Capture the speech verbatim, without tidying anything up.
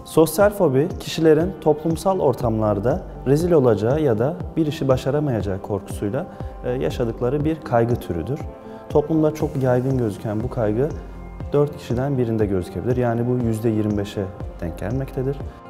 Sosyal fobi, kişilerin toplumsal ortamlarda rezil olacağı ya da bir işi başaramayacağı korkusuyla yaşadıkları bir kaygı türüdür. Toplumda çok yaygın gözüken bu kaygı dört kişiden birinde gözükebilir. Yani bu yüzde yirmi beşe denk gelmektedir.